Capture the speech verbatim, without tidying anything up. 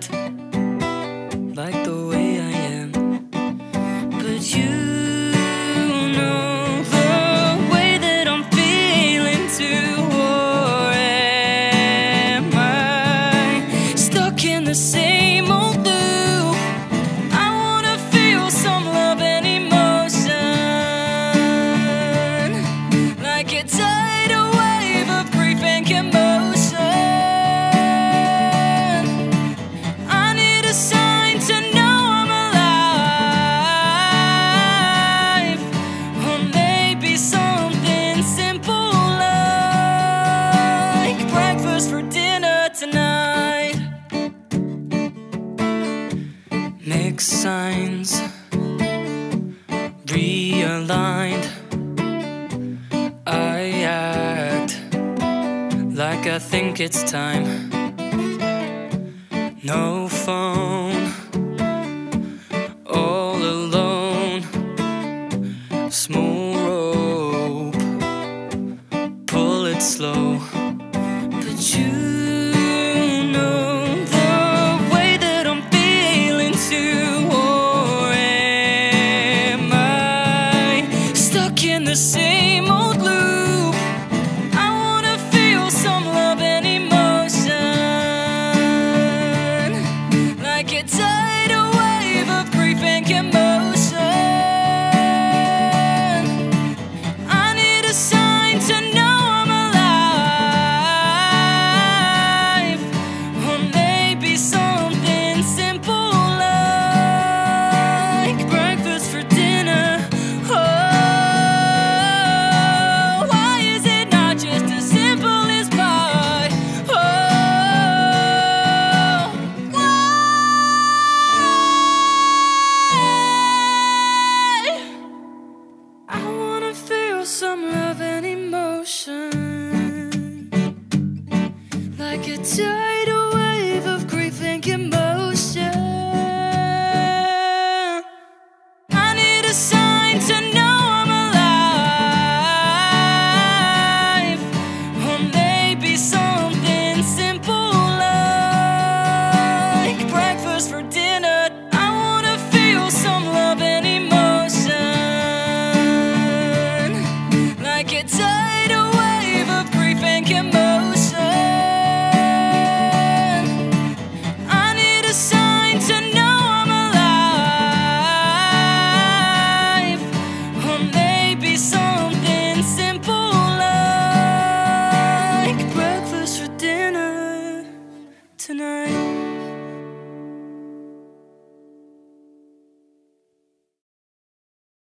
act like the way I am, but you know the way that I'm feeling too. Or am I stuck in the same old loop? I wanna feel some love and emotion, like a tidal wave of grief and commotion. I need a sign to know I'm alive, or maybe something simple like breakfast for dinner tonight. Mixed signs, realigned. I act like I think it's time. No phone, all alone. Small rope, pull it slow. But you know the way that I'm feeling too. Or am I stuck in the same old loop? I wanna feel some love and emotion, like a tidal wave of grief and commotion. I need a sign to know I'm alive, or maybe something simple like breakfast for dinner. Oh, why is it not just as simple as pie? Oh, why? I wanna feel some love and emotion, like a tidal wave of grief and commotion. I need a sign to know I'm alive, or maybe something simple like breakfast for dinner. I wanna feel some love and emotion, like it's